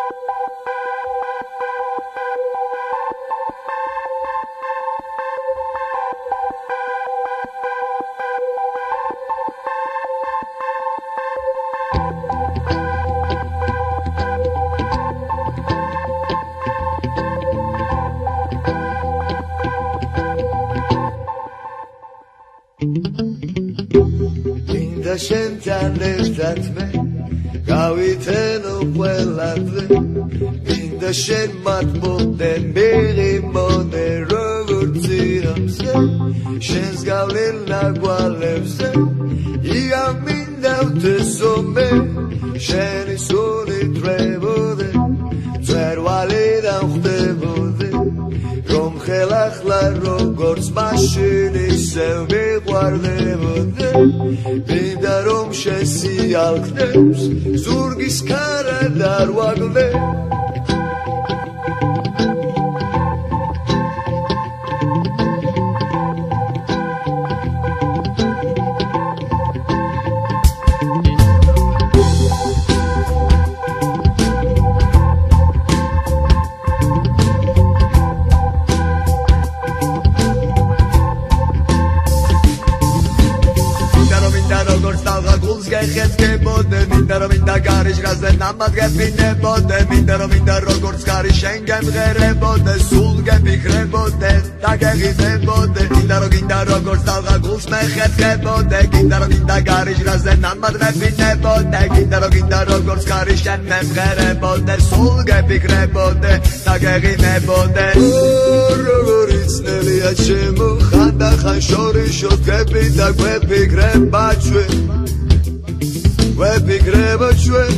მინდა შენთან ერთად მე გავითენო ყველა დღე მინდა შენ მათბობდე მიღიმოდე როგორც ირამზე შენს გავლილ ნაგვალებზე ია მინდა ვთესო მე შენი სული დრებოდე ძერვალიდან ხვდებოდე რომ ხელახლა როგორც მაშინ ისევ მიყვარდებოდე მინდა რომ შესიალქნებს ზურგის ქარა დარვაგლე მინდა რომ მინდა გარის გაზე ნამადგებინებოდე მინდა რომ მინდა როგორც გარი შენ გემღერებოდე სულ გეფიქრებოდე და გეღიდებოდე მინდა რომ გინდა როგორც თალღა გულს მეხეთქებოდე გინდა რომ მინდა გარის გაზე ნამადგებინებოდე გინდა რომ გინდა როგორც გარი შენ გემღერებოდე სულ გეფიქრებოდე და გეღიდებოდე როგორი ცნელია ჩემო ხანდახან შორიშო გები და გვეფიქრება ჩვენ ვეფიქრება ჩვენ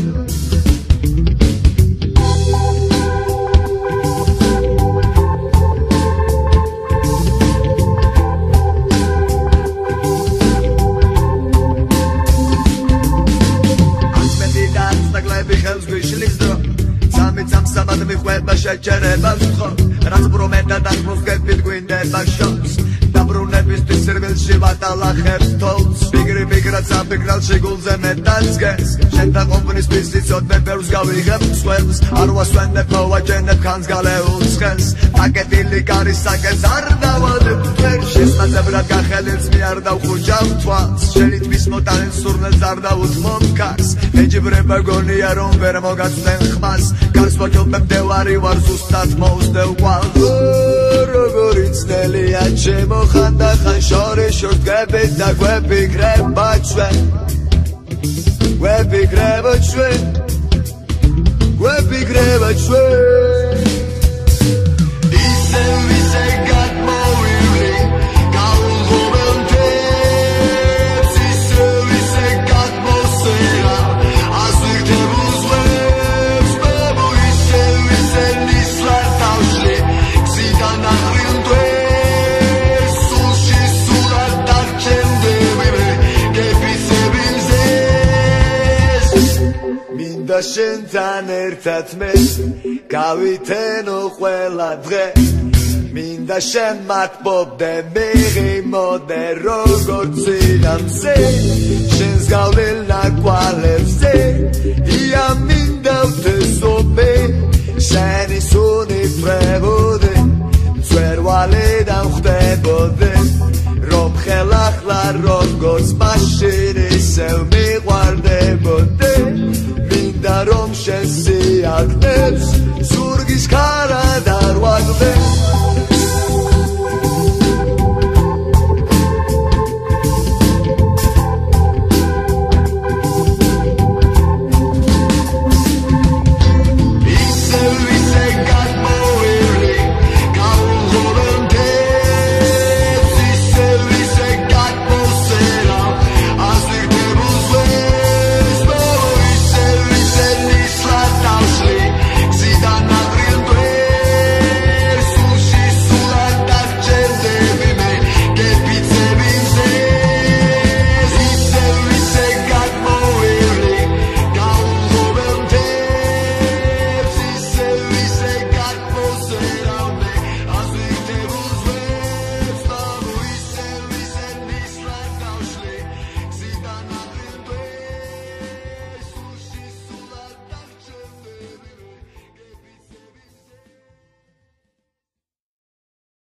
ასმეტი ხელს გვიშლის დრო სამით სამსაბად მიხვება შეჭერება ვთხოვ რაც ბრომედა დასმოს გებით გვინდება შობს დაბრუნებისთვის სერველში ვატალახებს თოლს ბიგრი ბიგრაც აფიქრალში გულზე მეტალსგეს შენთან ყოფნისთვის იცოდნე ბევრს გავიღებ მსხვერპლს არ ვასვენებ მოვაჯენებ ხანს გალეულს ხელს პაკეტილი გარის საკეს არ დავადებ ვერ შესაძლებლად გახელილს მე არ დავხუჯავ თვალს შენი თმის მოტანილ სურნელს არ დავუთმო მკარს მეჯიბრება გონია რომ ვერ მოგაცდენ ხმას გარს ვაკელბებ დევარი ვარ ზუსტად მოუსდევ ყვალს როგორი ცნელია ჩემო ხანდახან შორიშო გებით და გვეფიქრება ჩვენ გვეფიქრება ჩვენ გვეფიქრება ჩვენ ისე გადმოვივლი გაუღობელ მტებს ისე გადმოსერა ასვირთებულ ზღვებს მებუ ისე ნისლარ თავში გზიდან აღრილ მტვერს სულში სულად დარჩენდები მე გეფიცები მზეს მინდა შენთან ერთად მე გავითენო ყველა დღე მინდა შენ მათბობდე მიღიმოდე როგორც ირამზე შენს გავლილ ნაკვალებზე ია მინდა ვთესო მე შენი სუნი ფრებოდე ძვერვალიდან ხვდებოდე რომ ხელახლა როგორც მაშინ ისევ მიყვარდებოდე მინდა რომ შენ სიალქნებს ზურგის ქარა დარვაგლე